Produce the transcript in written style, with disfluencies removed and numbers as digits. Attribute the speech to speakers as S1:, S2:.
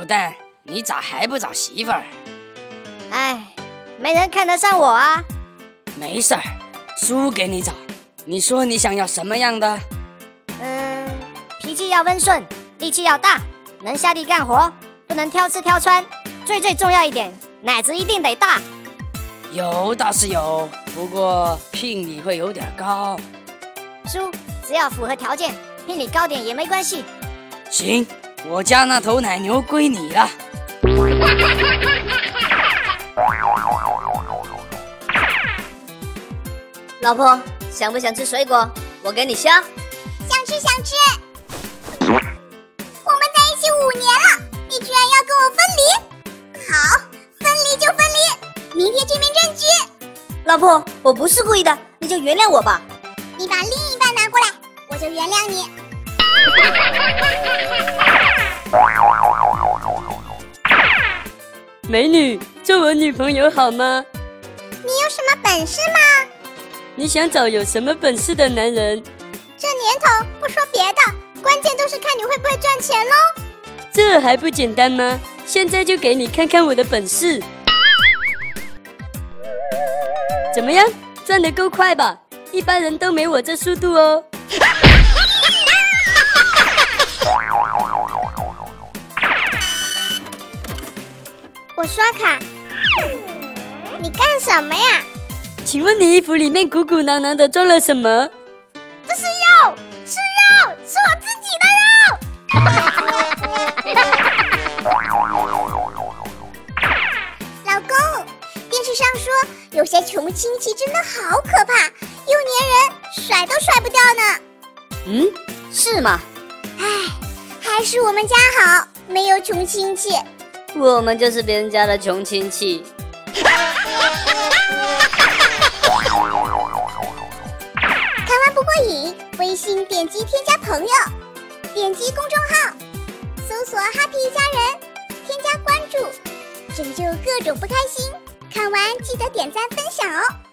S1: 小蛋，你咋还不找媳妇儿？
S2: 哎，没人看得上我啊。
S1: 没事儿，叔给你找。你说你想要什么样的？
S2: 脾气要温顺，力气要大，能下地干活，不能挑吃挑穿。最重要一点，奶子一定得大。
S1: 有倒是有，不过聘礼会有点高。
S2: 叔，只要符合条件，聘礼高点也没关系。
S1: 行，我家那头奶牛归你了。
S2: 老婆，想不想吃水果？我给你削。
S3: 想吃想吃。我们在一起5年了，你居然要跟我分离？好，分离就分离，明天见面证据。
S2: 老婆，我不是故意的，你就原谅我吧。
S3: 你把另一半拿过来，我就原谅你。
S4: 美女，做我女朋友好吗？
S3: 你有什么本事吗？
S4: 你想找有什么本事的男人？
S3: 这年头不说别的，关键都是看你会不会赚钱咯。
S4: 这还不简单吗？现在就给你看看我的本事。怎么样，赚得够快吧？一般人都没我这速度哦。
S3: 我刷卡。你干什么呀？
S4: 请问你衣服里面鼓鼓囊囊的装了什么？
S3: 这是肉，是肉，是我自己的肉。老公，电视上说有些穷亲戚真的好可怕，又粘人，甩都甩不掉呢。
S2: 是吗？
S3: 唉，还是我们家好，没有穷亲戚。
S2: 我们就是别人家的穷亲戚。
S3: 看完不过瘾，微信点击添加朋友，点击公众号，搜索 Happy 一家人，添加关注，拯救各种不开心。看完记得点赞分享哦。